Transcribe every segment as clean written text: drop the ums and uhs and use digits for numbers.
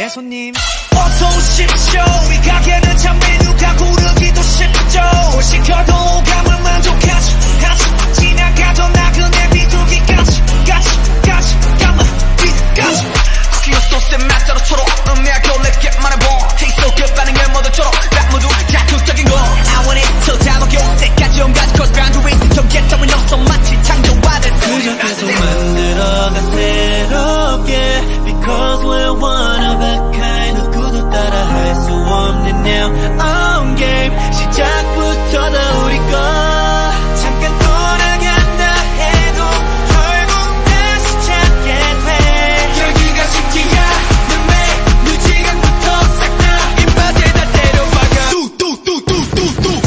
네 손님 어서 오십시오. 이 가게는 참 메뉴가 고르기도 쉽죠. 뭘 시켜도 감을 만족하지 지나가던 나그네 비둘기까지 까만 비둘기까지 쿠키와 소스의 맛대로 초록 음미하고 lep게 말해봐. Taste so good 반응을 모두처럼 딱 모두 자극적인 거 I want it till 다 먹여 때까지 온갖 cross boundaries 경계 따윈 없어 마치 창조화된 그저 계속 만들어가 새롭게 Because we're one of a kind 누구도 따라 할 수 없는 now on game 시작부터 다 우리 거 잠깐 돌아간다 해도 결국 다시 찾게 돼 여기가 시티야 내 지금부터 싹 다 입맛에 다 데려와가 뚜뚜뚜뚜뚜뚜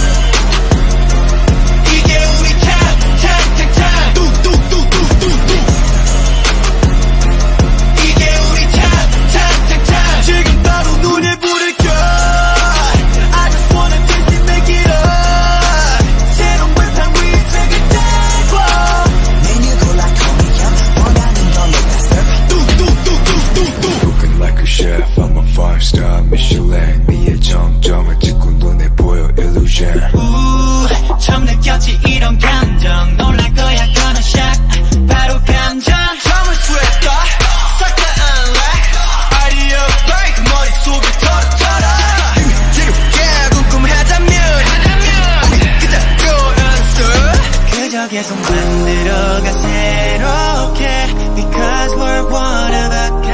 이게 우리 탑탑탑탑 뚜뚜뚜뚜뚜뚜 이게 우리 탑탑탑탑 지금 바로 눈에 불을 켜 I just wanna taste it make it up 새로운 판 위에 책을 떼고 메뉴 골라 커미야 원하는 걸로 다 serve 뚜뚜뚜뚜뚜뚜 Cooking like a chef, I'm a 5-star Michelin 네의 정점을 찍고 눈에 보여 illusion 처음 느꼈지 이런 감정 놀랄 거야 gonna shock 바로 감정 잠을 쇠다 싹다 unlock 아이디어 break 머릿속을 털어털어 지루해 궁금하다면 우리 그대로 연습 그저 계속 만들어가 새롭게 Because we're one of a kind